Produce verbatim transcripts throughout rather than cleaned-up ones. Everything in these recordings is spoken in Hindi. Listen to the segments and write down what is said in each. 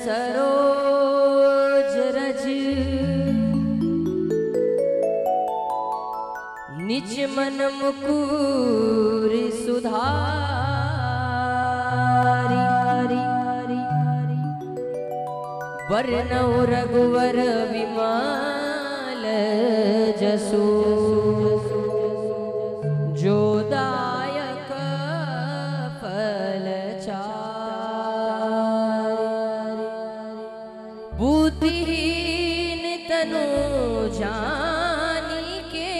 सरोज रज निज मन मुकुर सुधारी वरनौ रघुवर विमल जसु जो दायक फलचारि बुद्धिहीन तनु जानिके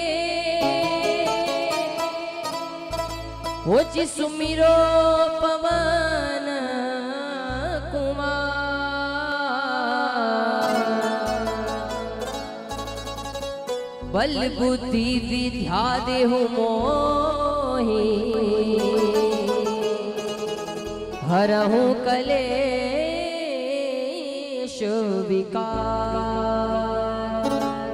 हो जी सुमिरो पवन बल बुद्धि विद्या देहु मोहि हरहु कलेश विकार।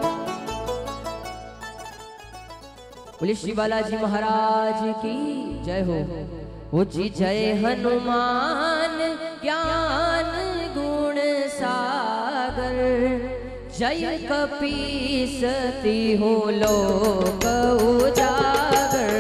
बोले श्री बालाजी महाराज की जय हो। वो जी जय हनुमान ज्ञान गुण सागर जय कपीसति हो लोक उजागर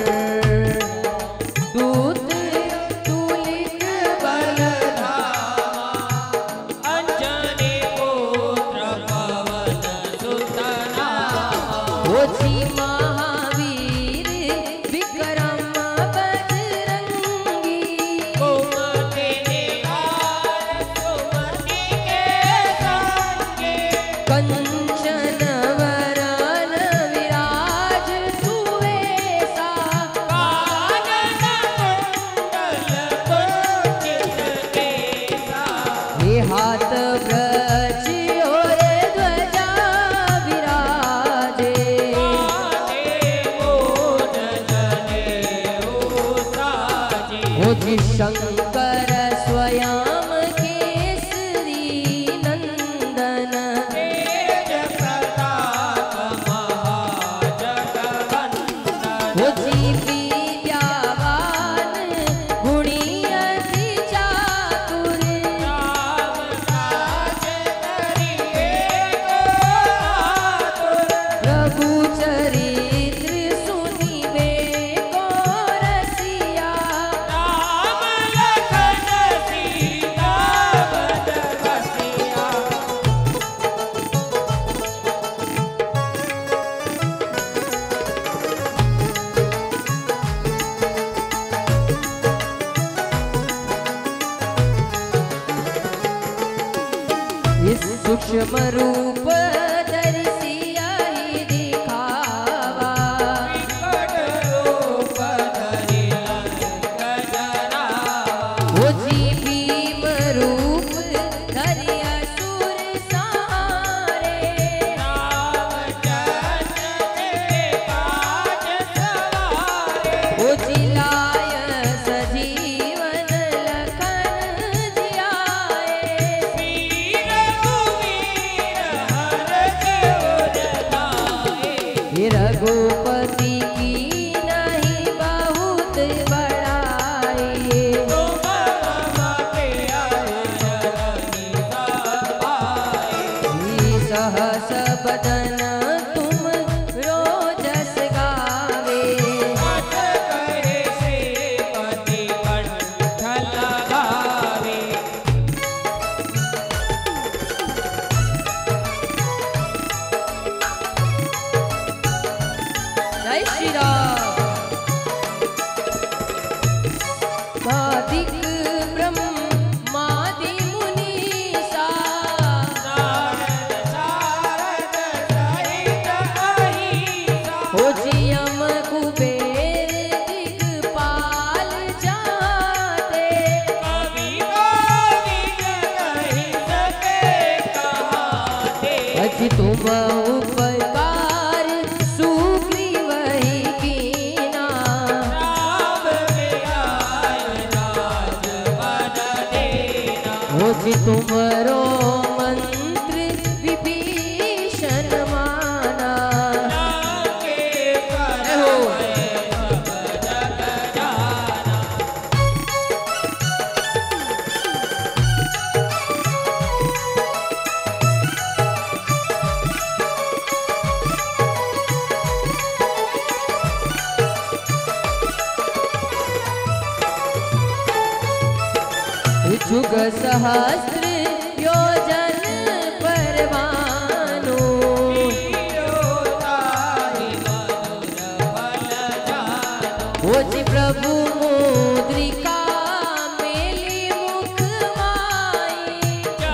दूत तुलित बलधामा अंजनी पुत्र पवन सुत नामा वो जी महावीर विक्रम बजरंगी कुमति निहार सुमति के संगी कंचन वरन विराज सुवेशा कानन कुंडल कुंचित केसा हे हाथ ब्रज और ध्वजा विराजे हो जी शंकर स्वयं केसरी नंदन हो जी विद्यावान गुणी अति चातुर प्रभु चरित्र सुनिबे को रसिया इस सूक्ष्म रूप दर्शिया ही दिखावा वो जी भीम रूप धरिया सुर सारे वो जी लाय सजीवन लखन जियाए रघुपति की नहीं बहुत बड़ाई सहस बदन तुम रोजस गावे जय श्री राम। साधिक ब्रह्मादि मुनीसा हो जी यम कुबेर दिक्पाल जाते अज तुम उपकार सुग्रीव ही कीना हो जी तुमरो मंत्र विभीषण माना हो जुग सहस्त्र योजन परवानो ओ जी प्रभु मुद्रिका मेली मुख माई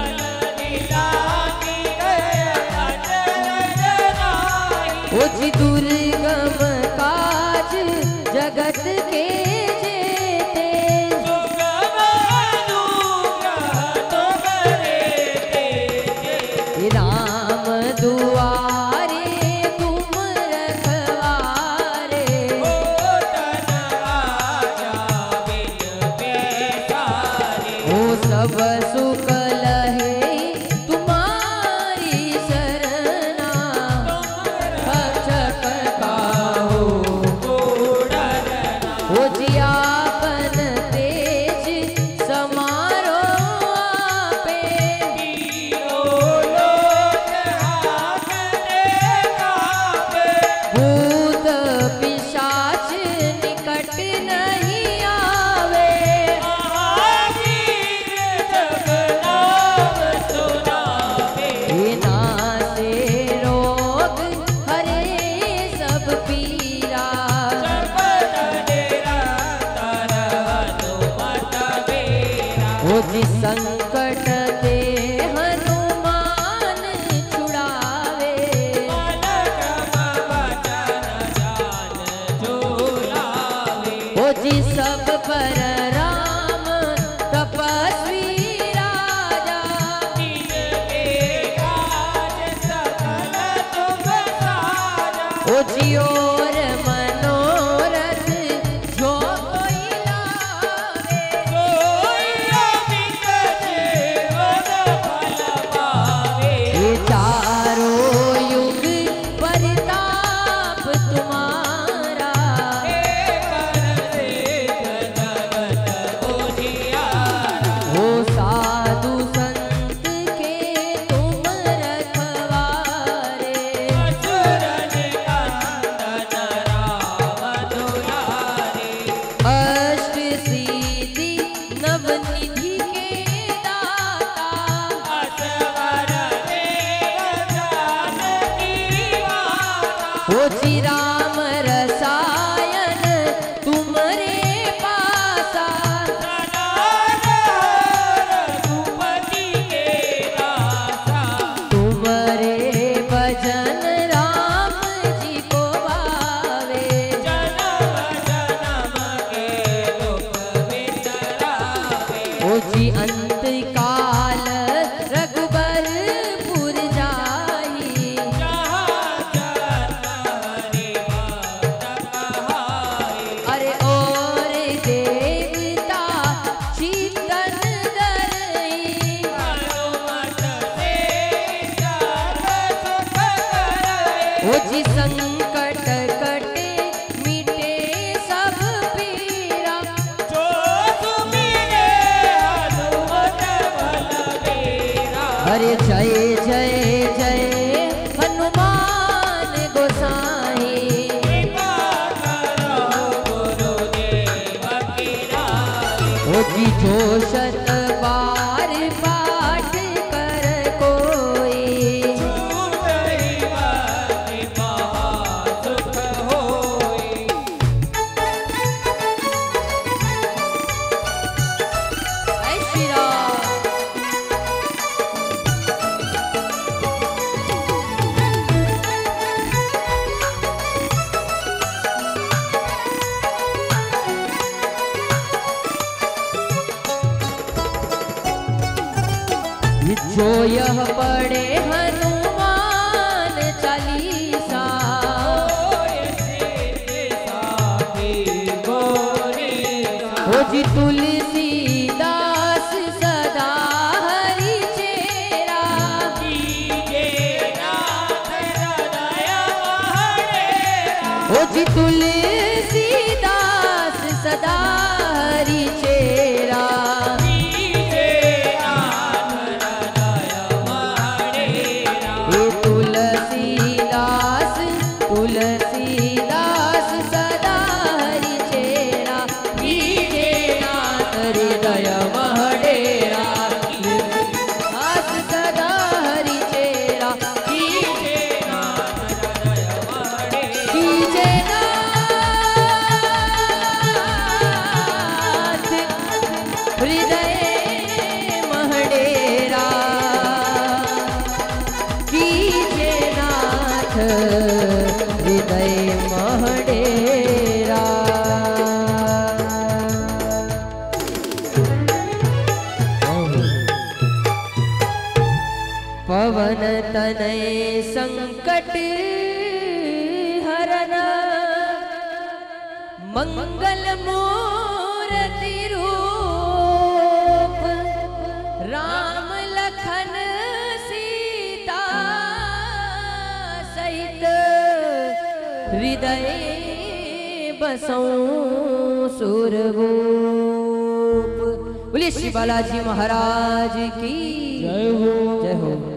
ओ जी दुर्गम काज जगत के सब सुख लहे तुम्हारी शरणा भक्षक काहू हो जियापन तेज समारो आपे भूत पिशाच निकट नहीं आवे संकट ते हनुमान छुड़ावे ओ जी सब पर राम तपस्वी राजा ओ जी और मनोरथ जो ओ जी राम रसायन तुमरे पासा तुमरे भजन राम जी को भावे ओ जी अंत काल रघुबरपुर जाई अरे और देवता चितन धरई ओ जी संकट कटे मिटे सब पीरा अरे जय जय जय हनुमान गोसाई ओ जी जो शत बार पाठ कर कोई जय श्री राम जो यह पढ़े हनुमान चालीसा ओ जी तुलसीदास सदा हरि चेरा ओ जी तुलसीदास सदा हरि चेरा तुलसीदास तुलसीदास सदा हरि चेरा कीजे नाथ हृदय महडेरा पवन तनय संकट हरना मंगल मूर्ति रूप राम लखन सीता सहित हृदय बसों सुरभूप। बोलिए श्री बालाजी महाराज की जय हो, जय हो।